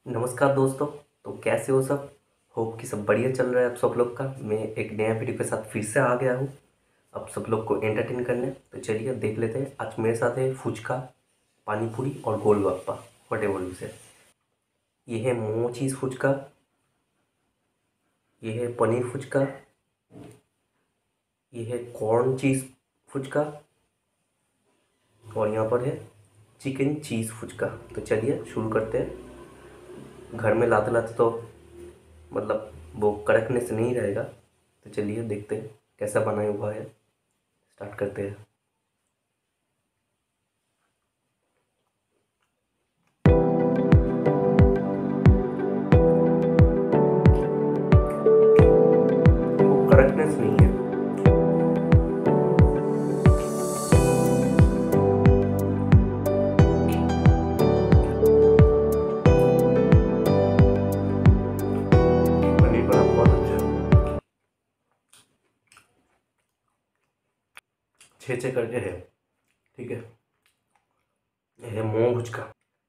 नमस्कार दोस्तों। तो कैसे हो सब? होप कि सब बढ़िया चल रहा है आप सब लोग का। मैं एक नया वीडियो के साथ फिर से आ गया हूँ आप सब लोग को एंटरटेन करने। तो चलिए देख लेते हैं। आज मेरे साथ है फुचका, पानी पूरी और गोलगप्पा, वटेवर यू से। ये है मोमो चीज़ फुचका, ये है पनीर फुचका, ये है कॉर्न चीज़ फुचका और यहाँ पर है चिकन चीज़ फुचका। तो चलिए शुरू करते हैं। घर में लाते लाते तो मतलब वो कड़कनेस नहीं रहेगा। तो चलिए देखते हैं कैसा बनाया हुआ है। स्टार्ट करते हैं। वो कड़कनेस नहीं है। पनीर बड़ा बहुत अच्छा है। छे छे करके है। ठीक है। ये है मोमो भुजका।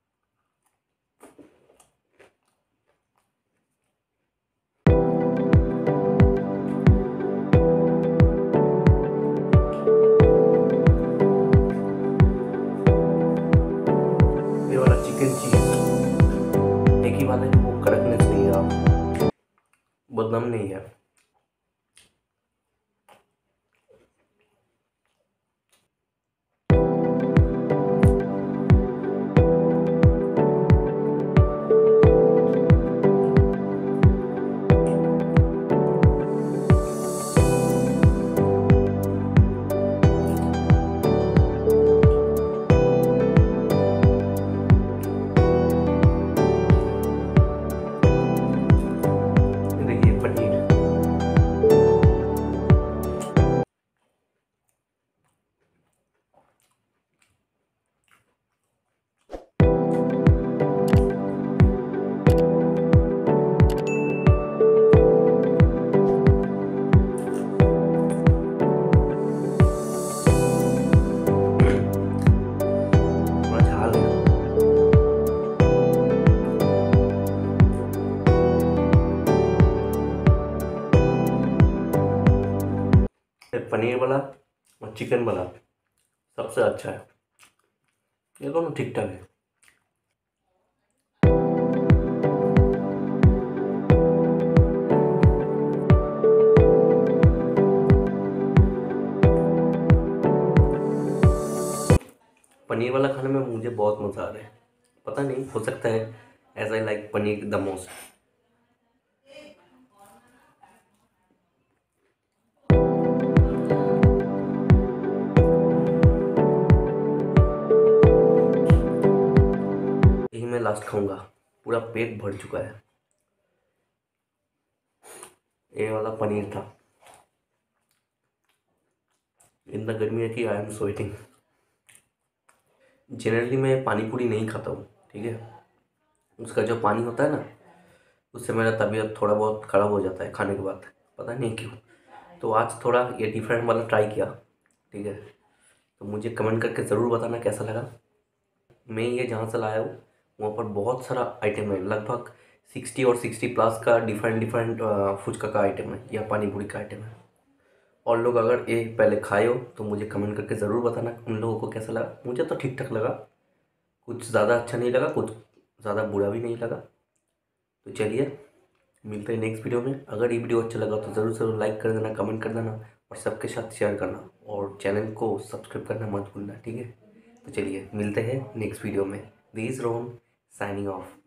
ये वाला चिकन चीज एक ही बात है कि वो कड़कनेस नहीं है, बदनाम नहीं है। ये देखिए पनीर। थोड़ा झाल है। ये पनीर वाला और चिकन वाला सबसे अच्छा है। ये दोनों ठीक ठाक है। पनीर वाला खाने में मुझे बहुत मज़ा आ रहा है। पता नहीं, हो सकता है as I like paneer the most. यही मैं लास्ट खाऊंगा। पूरा पेट भर चुका है। ये वाला पनीर था। इतना गर्मी है कि आई एम स्वेटिंग। जनरली मैं पानी पूरी नहीं खाता हूँ, ठीक है। उसका जो पानी होता है ना, उससे मेरा तबीयत थोड़ा बहुत ख़राब हो जाता है खाने के बाद। पता नहीं क्यों। तो आज थोड़ा ये डिफरेंट वाला ट्राई किया, ठीक है। तो मुझे कमेंट करके ज़रूर बताना कैसा लगा। मैं ये जहाँ से लाया हूँ वहाँ पर बहुत सारा आइटम है, लगभग 60 और 60 प्लस का डिफरेंट डिफरेंट फुचका का आइटम है या पानी पूरी का आइटम है। और लोग अगर ये पहले खाए हो तो मुझे कमेंट करके ज़रूर बताना उन लोगों को कैसा लगा। मुझे तो ठीक ठाक लगा, कुछ ज़्यादा अच्छा नहीं लगा, कुछ ज़्यादा बुरा भी नहीं लगा। तो चलिए मिलते हैं नेक्स्ट वीडियो में। अगर ये वीडियो अच्छा लगा तो ज़रूर ज़रूर लाइक कर देना, कमेंट कर देना और सबके साथ शेयर करना और चैनल को सब्सक्राइब करना मत भूलना, ठीक है। तो चलिए मिलते हैं नेक्स्ट वीडियो में। This Rom signing of.